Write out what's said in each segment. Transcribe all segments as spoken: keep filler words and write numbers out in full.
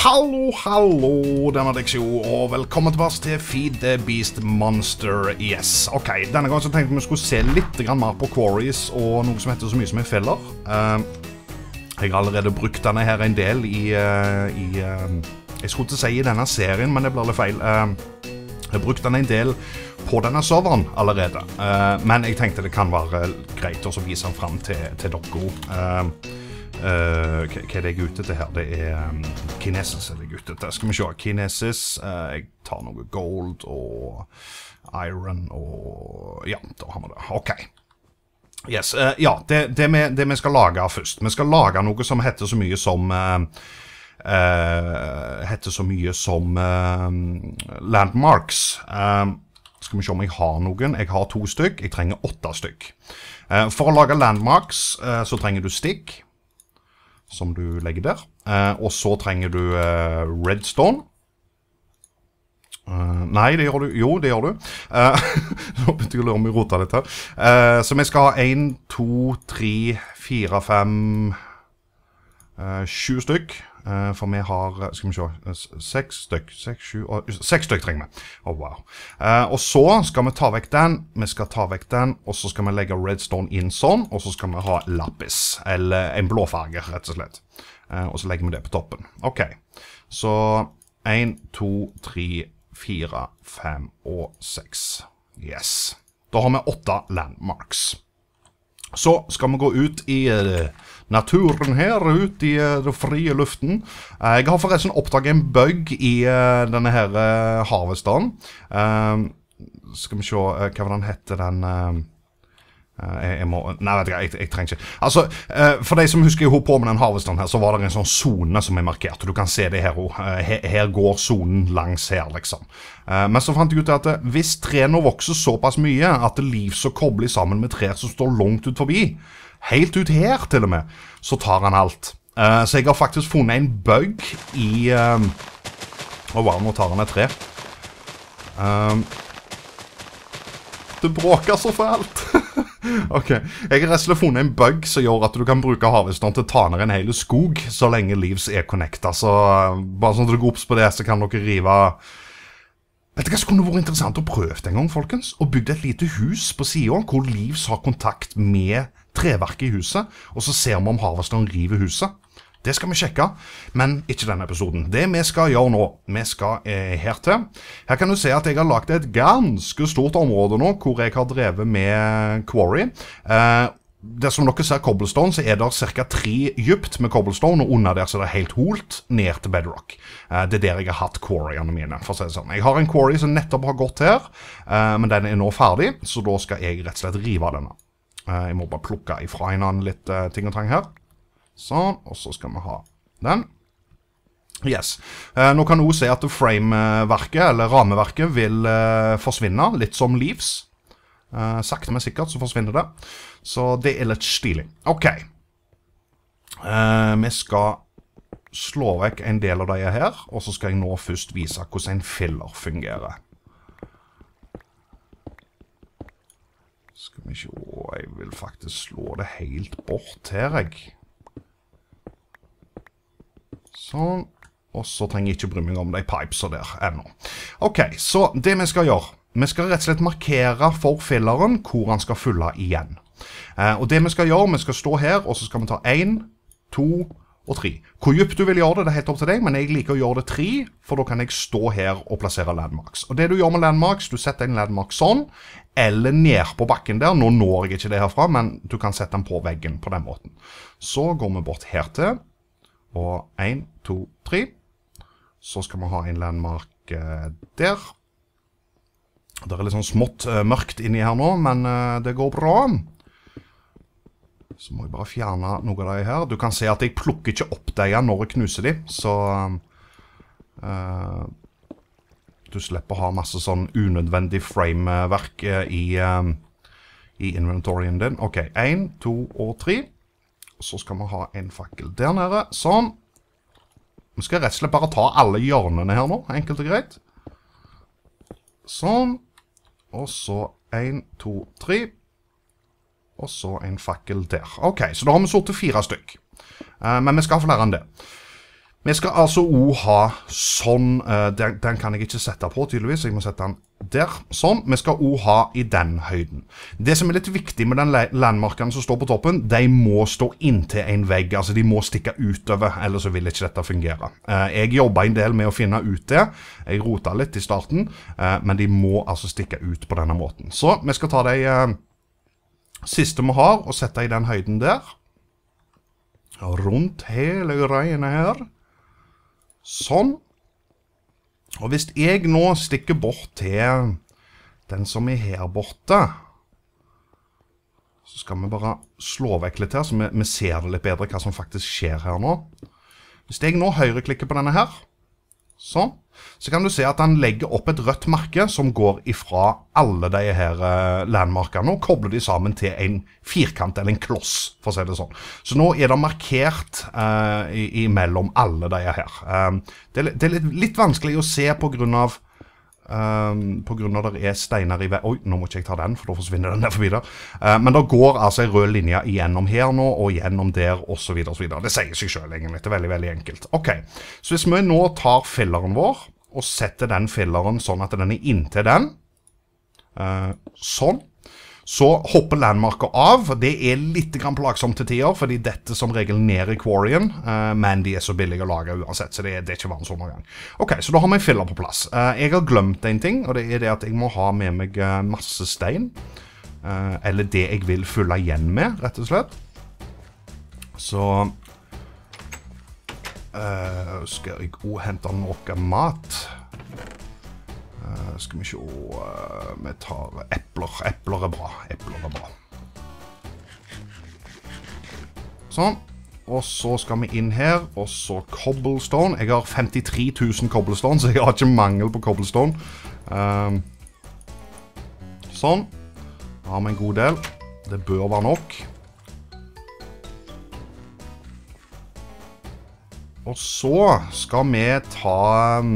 Hallo, hallo, denne Dixio, og velkommen tilbake til Feed the Beast Monster. Yes, ok, denne gangen så tenkte vi skulle se litt mer på quarries og noe som heter så mye som er filler. Uh, jeg har allerede brukt denne her en del i, uh, i uh, jeg skulle ikke si i denne serien, men det ble litt feil. Uh, jeg har brukt denne en del på denne serveren allerede, uh, men jeg tenkte det kan være greit å vise den frem til, til dere. Uh, Uh, hva er det jeg er ute til her? Det er um, Kinesis er jeg ute til. Skal vi se, Kinesis, uh, jeg tar noe gold og iron og ja, da har vi det. Ok. Yes, uh, ja, det, det, vi, det vi skal lage først. Vi skal lage noe som heter så mye som uh, uh, heter så mye som uh, landmarks. Uh, skal vi se om jeg har noen. Jeg har to stykk, jeg trenger åtte stykk. Uh, for å lage landmarks uh, så trenger du stikk, som du legger der. Uh, og så trenger du uh, redstone. Uh, nei, det gjør du. Jo, det gjør du. Uh, nå begynte jeg å lure om jeg rotet litt her. Uh, så vi skal ha en, to, tre, fire, fem, uh, sju stykk. Uh, for vi har, skal vi se, seks stykk, seks, sju, og, seks stykk trenger vi. Oh, wow. Uh, og så skal vi ta vekk den, vi skal ta vekk den, og så skal vi legge redstone inn sånn, og så skal vi ha lapis, eller en blåfarge, rett og slett. Uh, og så legger vi det på toppen. Ok, så en, to, tre, fire, fem og seks. Yes. Da har vi åtte landmarks. Så skal vi gå ut i uh, naturen her, ut i uh, den frie luften. Uh, jeg har forresten oppdaget en bug i uh, denne her uh, harvesten. Uh, skal vi se, uh, hva var den hette den... Uh, jeg, jeg må, nei, vet jeg, jeg, jeg trenger ikke. Altså, uh, for de som husker jeg på med den harvesten her, så var det en sånn zone som er markert. Du kan se det her, uh, her, her går zonen langs her, liksom. Uh, men så fant jeg ut at uh, hvis trærne vokser såpass mye at det liv så kobler sammen med trær som står langt ut forbi, helt ut her til og med, så tar han alt. Uh, så jeg har faktisk funnet en bug i... Uh, oh wow, nå tar han et tre. Uh, det bråker så fælt. Ok, jeg har rett og slett funnet en bug som gjør at du kan bruke harvesten til å ta ned en hel skog så lenge livs er connectet. Så bare sånn at du går opp på det, så kan dere rive... Vet du hva som kunne vært interessant å prøve en gang, folkens? Å bygge et lite hus på siden hvor livs har kontakt med treverket i huset, og så ser vi om harvesten river huset. Det skal vi sjekke, men ikke denne episoden. Det vi skal gjøre nå, vi skal eh, her til. Her kan du se at jeg har lagt et ganske stort område nå, hvor jeg har drevet med quarry. Eh, det som dere ser cobblestone, så er det cirka tre dypt med cobblestone, og under der så er det helt holt ned til bedrock. Eh, det er der jeg har hatt quarryene mine, for å si det sånn. Jeg har en quarry som nettopp har gått her, eh, men den er nå ferdig, så da skal jeg rett og slett rive denne. Eh, jeg må bare plukke ifra en annen litt eh, ting og trang her. Sånn, og så skal vi ha den. Yes. Eh, nå kan du også se at frameverket, eller rameverket, vil eh, forsvinne, litt som leaves. Eh, sakte men sikkert så forsvinner det. Så det er litt stilig. Ok. Eh, vi skal slå vekk en del av de her, og så skal jeg nå først vise hvordan en filler fungerer. Skal vi se, jeg vil faktisk slå det helt bort her, jeg. Sånn, og så trenger jeg ikke bry meg om de pipesa der ennå. Ok, så det vi skal gjøre, vi skal rett og slett markere for filleren hvor han skal fylle igjen. Eh, og det vi skal gjøre, vi skal stå her, og så skal vi ta en, to og tre. Hvor dypt du vil gjøre det, det er helt opp til deg, men jeg liker å gjøre det tre, for da kan jeg stå her og plassere landmarks. Og det du gjør med landmarks, du setter en landmark sånn, eller ned på bakken der. Nå når jeg ikke det herfra, men du kan sette den på veggen på den måten. Så går vi bort her til, og en, to, tre. Så skal vi ha en landmark eh, der. Det er litt sånn smått eh, mørkt inni her nå, men eh, det går bra. Så må jeg bare fjerne noe av det her. Du kan se at jeg plukker ikke opp det igjen når jeg knuser de, så eh, du slipper å ha masse sånn unødvendig frameverk eh, i, eh, i inventoryen din. Ok, en, to og tre. Så skal vi ha en fakkel der nede, sånn. Vi skal rett og slett bare ta alle hjørnene her nå, enkelt og greit. Sånn. Og så en, to, tre. Og så en fakkel der. Ok, så da har vi sortet fire stykk. Uh, men vi skal ha flere enn det. Vi skal altså også ha sånn, uh, den, den kan jeg ikke sette på tydeligvis, jeg må sette den der, sånn. Vi skal også ha i den høyden. Det som er litt viktig med den landmarkene som står på toppen, de må stå inntil en vegg, altså de må stikke utover, ellers så vil ikke dette fungere. Uh, jeg jobber en del med å finne ut det, jeg rotet litt i starten, uh, men de må altså stikke ut på denne måten. Så vi skal ta de uh, siste vi har, og sette i den høyden der. Rundt hele greiene her. Sånn. Og hvis jeg nå stikker bort til den som er her borte, så skal vi bare slå vekk litt her, så vi, vi ser det litt bedre hva som faktisk skjer her nå. Hvis jeg nå høyreklikker på denne her, sånn, så kan du se at han legger opp et rødt merke som går ifra alle de her uh, landmarkene og kobler de sammen til en firkant eller en kloss, for å si det sånn. Så nå er det markert uh, i, imellom alle de her. Um, det, er, det er litt, litt vanskelig å se på grunn av Um, på grunn av det er steiner i vei. Oi, nå må ikke jeg ta den, for da forsvinner den der forbi der. Uh, men det går altså en rød linje igjennom her nå, og gjennom der, og så videre, og så videre. Det sier seg selv egentlig, det er veldig, veldig enkelt. Ok, så hvis vi nå tar filleren vår, og setter den filleren sånn at den er inntil den, uh, sånn, så hopper landmarker av. Det er litt grann plagsomt til tider, fordi dette som regel ned i quarryen, uh, men de er så billige å lage uansett, så det, det er ikke vanlig sånn gang. Ok, så da har vi en filler på plass. Uh, jeg har glemt en ting, og det er det at jeg må ha med meg uh, masse stein, uh, eller det jeg vil fylle igjen med, rett og slett. Så uh, skal jeg også hente noe mat. Uh, skal vi se, uh, vi tar epler, epler er bra, epler er bra. Sånn, og så skal vi inn her, og så cobblestone. Jeg har femtitre tusen cobblestone, så jeg har ikke mangel på cobblestone. Uh, sånn, da har vi en god del, det bør være nok. Og så skal vi ta... Um,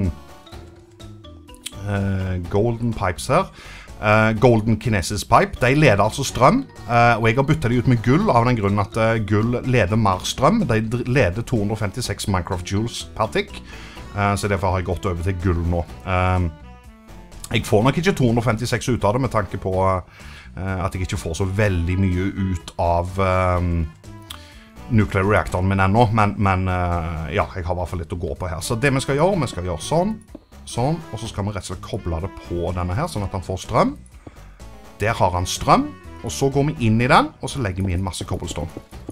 Uh, golden pipes her. Uh, golden kinesis pipe. De leder altså strøm, uh, og jeg har byttet de ut med gull av den grunnen at uh, gull leder mer strøm. De leder to hundre femtiseks Minecraft joules per tick, uh, så derfor har jeg gått over til gull nå. Uh, jeg får nok ikke to hundre femtiseks ut av det, med tanke på uh, at jeg ikke får så veldig mye ut av um, nuclear reaktoren min ennå, men, men uh, ja, jeg har i hvert fall litt å gå på her. Så det vi skal gjøre, vi skal gjøre sånn, sånn, og så skal vi rett og slett koble det på denne her, sånn at han får strøm. Der har han strøm, og så går vi inn i den, og så legger vi inn masse cobblestone.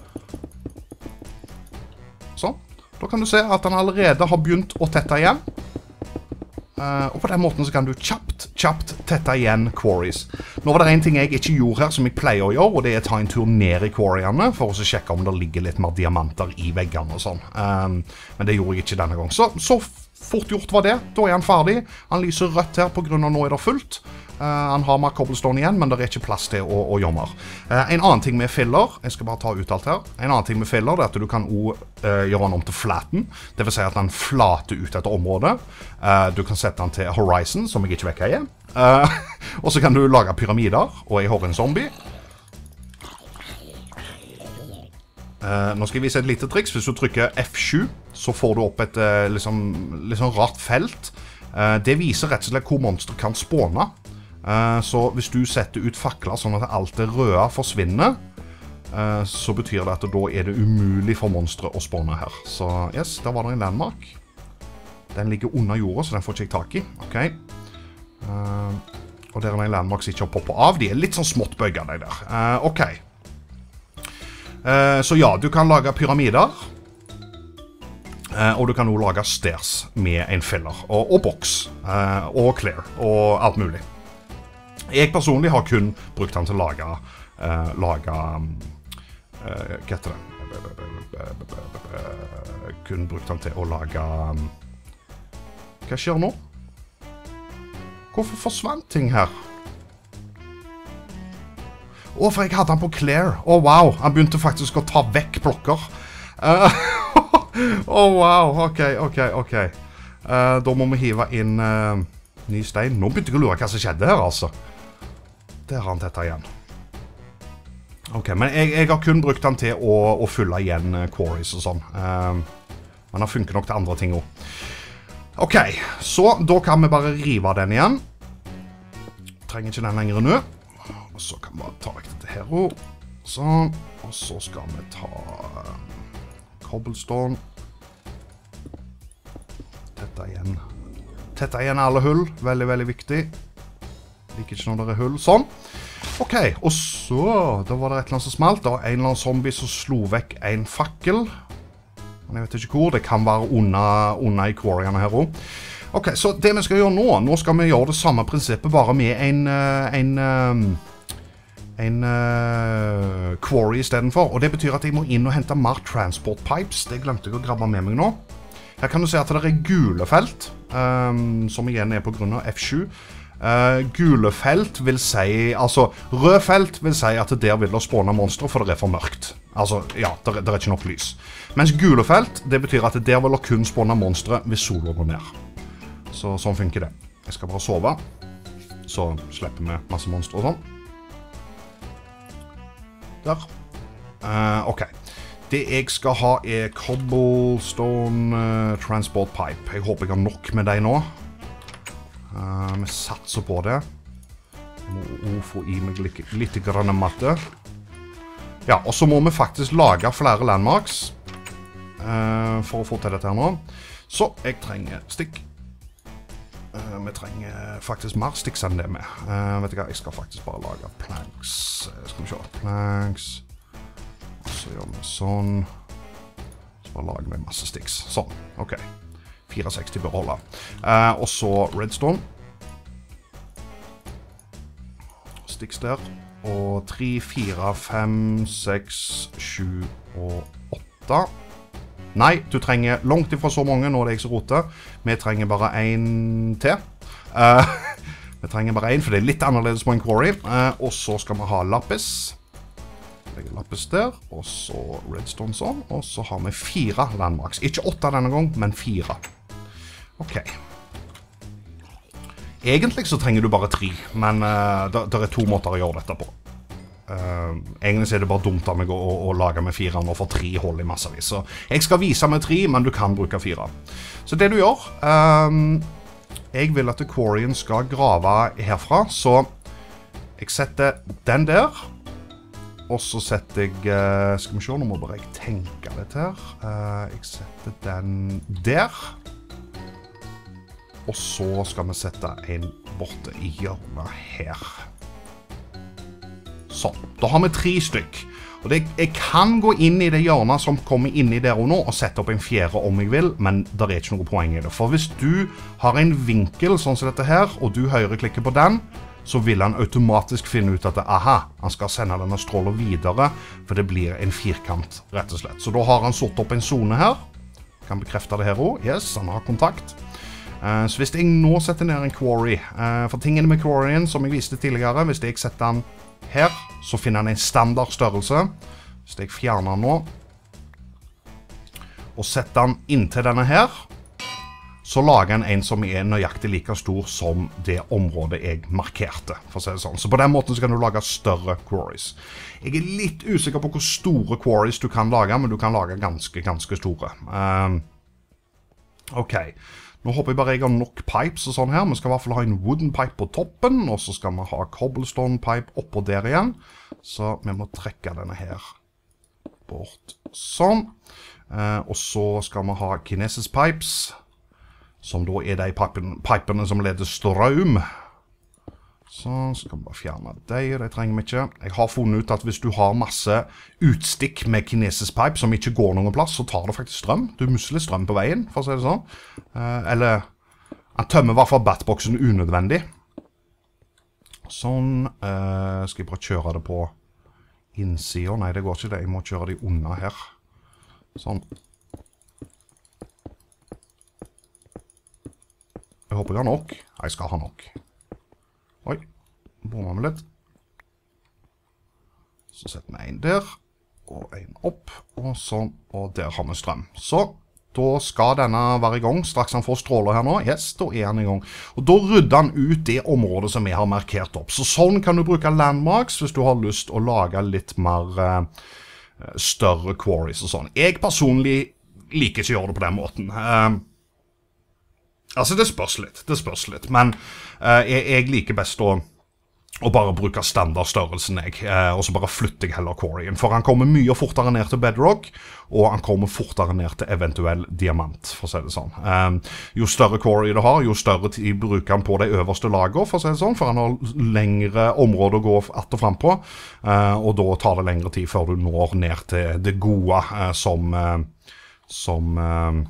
Sånn. Da kan du se at han allerede har begynt å tette igjen. Uh, og på den måten så kan du kjapt, kjapt tette igjen quarries. Nå var det en ting jeg ikke gjorde her som jeg pleier å gjøre, og det er å ta en tur ned i quarryene for å sjekke om det ligger litt mer diamanter i veggene og sånn. Um, men det gjorde jeg ikke denne gang. Så, så fort gjort var det. Da er han ferdig. Han lyser rødt her på grunn av nå er det fullt. Uh, han har mer cobblestone igjen, men det er ikke plass til å, å gjøre mer. Uh, en annen ting med filler, jeg skal bare ta ut alt her. En annen ting med filler er at du kan også uh, gjøre han om til flatten. Det vil si at han flater ut et område. Uh, du kan sette han til horizon, som jeg ikke vet hva er. Uh, og så kan du lage pyramider, og jeg har en zombie. Uh, nå skal jeg vise et lite triks. Hvis du trykker F sju, så får du opp et uh, liksom, liksom rart felt. Uh, det viser rett og slett hvor monster kan spåne. Uh, så hvis du setter ut fakler sånn at alt det røde forsvinner, uh, så betyr det at da er det umulig for monstre å spåne her. Så yes, der var det en landmark. Den ligger under jorda, så den får ikke jeg tak i. Ok. Uh, og der er en landmark som ikke har poppet av. De er litt sånn smått bøyget, de der. Uh, ok. Uh, så ja, du kan lage pyramider, uh, og du kan også lage stairs med en filler, og, og boks, uh, og clear, og alt mulig. Jeg personlig har kun brukt den til å lage, uh, lage uh, hva heter det? Kun brukt den til å lage, um, hva skjer nå? Hvorfor forsvant ting her? Å, for jeg hadde han på clear. Å, wow. Han begynte faktisk å ta vekk blokker. Å, uh, oh, wow. Ok, ok, ok. Uh, da må vi hive inn uh, ny stein. Nå begynte jeg å lure hva som skjedde her, altså. Der har han dette igjen. Ok, men jeg, jeg har kun brukt han til å, å fylle igjen uh, quarries og sånn. Uh, Men den funker nok til andre ting også. Ok, så da kan vi bare rive den igjen. Trenger ikke den lenger nå. Og så kan vi bare ta vekk dette her også. Sånn. Og så skal vi ta cobblestone. Tette igjen. Tette igjen alle hull. Veldig, veldig viktig. Liker ikke når det er hull. Sånn. Ok, og så, da var det et eller annet som smalt. Det var en eller annen zombie som slo vekk en fakkel. Men jeg vet ikke hvor. Det kan være under, under i quarryene her også. Ok, så det vi skal gjøre nå, nå skal vi gjøre det samme prinsippet, bare med en, en, en uh, quarry i stedet for. Og det betyr at jeg må inn og hente mer transport pipes. Det glemte jeg å grabbe med meg nå. Her kan du se at det er gule felt, um, som igjen er på grunn av F sju. Uh, gule felt vil si, altså rød felt vil si at der vil det spåne monstre, for det er for mørkt. Altså, ja, det, det er ikke nok lys. Mens gule felt, det betyr at der vil det kun spåne monstre hvis solen går ned. Så sånn funker det. Jeg skal bare sove, så slipper vi masse monstre og sånn. Der. Uh, ok. Det jeg skal ha er cobblestone uh, transport pipe. Jeg håper jeg har nok med deg nå. Uh, vi satser på det. Jeg må også få i meg litt, litt grann matte. Ja, og så må vi faktisk lage flere landmarks uh, for å få til dette her nå. Så jeg trenger stikk. Uh, vi trenger faktisk mer sticks enn det med. Uh, vet du hva, jeg skal faktisk bare lage planks. Uh, skal vi se, planks. Og så gjør vi sånn. Så bare lager vi masse sticks. Sånn, ok. fire seksti bør holde. Uh, og så redstone. Sticks der. Og tre, fire, fem, seks, sju og åtte. Nei, du trenger langt ifra så mange, nå er det jeg som roter. Vi trenger bare en til. Uh, vi trenger bare en, for det er litt annerledes på en quarry. Uh, og så skal vi ha lapis. Legger lapis der, og så redstone sånn. Og så har vi fire landmarks. Ikke åtte denne gang, men fire. Ok. Egentlig så trenger du bare tre, men uh, det er to måter å gjøre dette på. Uh, egentlig er det bare dumt av meg å, å, å lage med fire og få tre hold i massevis. Så jeg skal vise med tre, men du kan bruke fire. Så det du gjør, um, jeg vil at quarryen skal grave herfra, så jeg setter den der, og så setter jeg, uh, skal vi se, nå må bare jeg tenke litt her. Uh, jeg setter den der, og så skal vi sette en borte i hjørnet her. Sånn, da har vi tre stykk. Og det, jeg kan gå inn i det hjørnet som kommer inn i der og nå, og sette opp en fjerde om jeg vil, men det er ikke noe poeng i det. For hvis du har en vinkel sånn som dette her, og du høyreklikker på den, så vil han automatisk finne ut at det, aha, han skal sende denne strålen videre, for det blir en firkant, rett og slett. Så da har han satt opp en zone her. Jeg kan bekrefte det her også. Yes, han har kontakt. Uh, så hvis jeg nå setter ned en quarry, uh, for tingene med quarryen, som jeg viste tidligere, hvis jeg setter den her, så finner han en standard størrelse. Hvis jeg fjerner den nå, og setter den inntil denne her, så lager han en som er nøyaktig like stor som det området jeg markerte, for å si det sånn. Så på den måten så kan du lage større quarries. Jeg er litt usikker på hvor store quarries du kan lage, men du kan lage ganske, ganske store. Um, ok. Nå håper jeg bare jeg har nok pipes og sånn her. Vi skal i hvert fall ha en wooden pipe på toppen, og så skal vi ha cobblestone pipe oppå der igjen. Så vi må trekke denne her bort sånn. Eh, og så skal vi ha kinesis pipes, som da er de pipene, pipene som leder strøm. Så skal vi bare fjerne de, det trenger vi ikke. Jeg har funnet ut at hvis du har masse utstikk med kinesis pipe som ikke går noen plass, så tar det faktisk strøm. Du musler strøm på veien, for å si det sånn. Eh, eller, han tømmer i hvert fall batboxen unødvendig. Sånn, eh, skal jeg bare kjøre det på innsiden? Nei, det går ikke det. Jeg må kjøre det unna her. Sånn. Jeg håper jeg har nok. Jeg skal ha nok. Oi, bommer vi litt. Så setter vi en der, og en opp, og sånn, og der har vi strøm. Så, da skal denne være i gang, straks han får stråler her nå. Yes, da er han i gang. Og da rydder han ut det området som vi har markert opp. Så sånn kan du bruke landmarks hvis du har lyst å lage litt mer uh, større quarries og sånn. Jeg personlig liker ikke å gjøre det på den måten. Uh, altså, det spørs litt, det spørs litt, men uh, jeg, jeg liker best å og bare bruke standardstørrelsen jeg, eh, og så bare flytter jeg heller quarryen. For han kommer mye fortere ned til bedrock, og han kommer fortere ned til eventuell diamant, for å si det sånn. Um, jo større quarry du har, jo større tid bruker han på de øverste lager, for å si det sånn, for han har lengre områder å gå att og frem på, uh, og da tar det lengre tid før du når ned til det gode uh, som... Uh, som uh,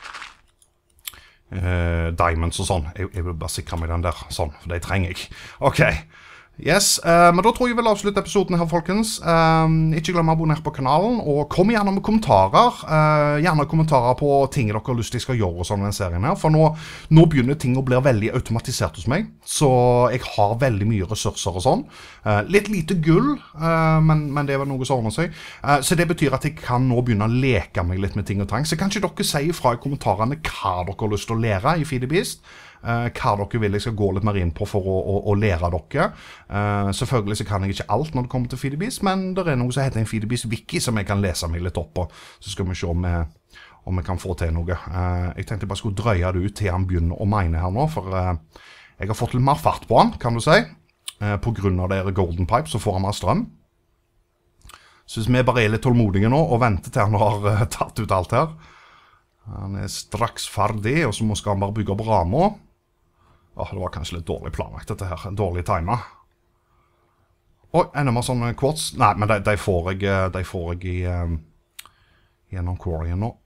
uh, diamonds og sånn. Jeg, jeg vil bare sikre meg den der, sånn, for det trenger jeg. Ok. Yes, uh, men da tror jeg vi vil avslutte episoden her, folkens. Um, ikke glem å abonnere på kanalen, og kom gjerne med kommentarer. Uh, gjerne kommentarer på ting dere har lyst til jeg skal gjøre og sånn i denne serien her. For nå, nå begynner ting å bli veldig automatisert hos meg, så jeg har veldig mye ressurser og sånn. Uh, litt lite gull, uh, men, men det er vel noe som ordner seg. Uh, så det betyr at jeg kan nå begynne å leke meg litt med ting og tang. Så kan ikke dere si fra i kommentarene hva dere har lyst til å lære i Feed the Beast. Uh, hva dere vil jeg skal gå litt mer inn på for å, å, å lære dere. Uh, selvfølgelig så kan jeg ikke alt når det kommer til Feed the Beast, men det er noe som heter en Feed the Beast Wiki som jeg kan lese meg litt opp på. Så skal vi se om jeg, om jeg kan få til noe. Uh, jeg tenkte jeg bare skulle drøye det ut til han begynner å mine her nå, for uh, jeg har fått litt mer fart på han, kan du si. Uh, på grunn av det golden pipe så får han mer strøm. Så hvis vi bare er litt tålmodige nå og venter til han har uh, tatt ut alt her. Han er straks ferdig, og så skal han bare bygge opp ramer. Åh, det var kanskje litt dårlig planlagt dette her, dårlig timet. Oi, enda mer sånne quartz. Nei, men de, de, får, jeg, de får jeg i, um, gjennom quarryen nå.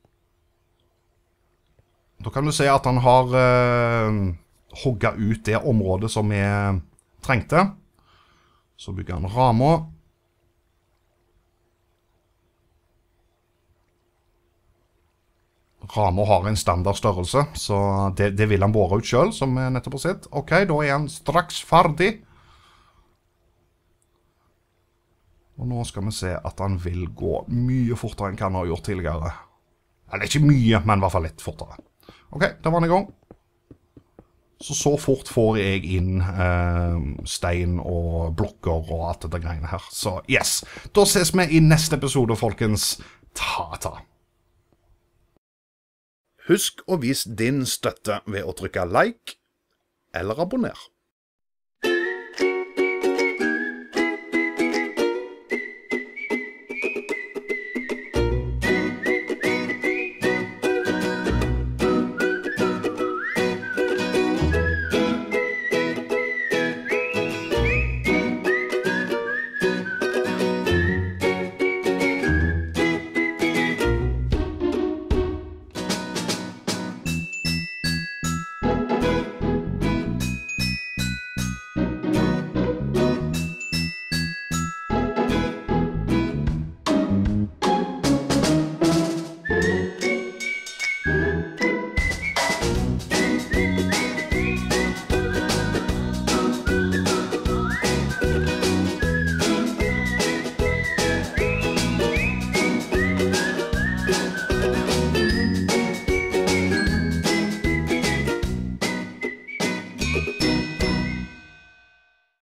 Da kan du se at han har uh, hogget ut det området som vi trengte. Så bygger han ramer. Ramer har en standard størrelse, så det, det vil han bore ut selv, som vi nettopp har sett. Ok, da er han straks ferdig. Og nå skal vi se at han vil gå mye fortere enn han har gjort tidligere. Eller ikke mye, men i hvert fall litt fortere. Ok, da var han i gang. Så så fort får jeg inn eh, stein og blokker og alt dette greiene her. Så yes, da ses vi i neste episode, folkens. Ta-ta! Husk å vise din støtte ved å trykke like eller abonner.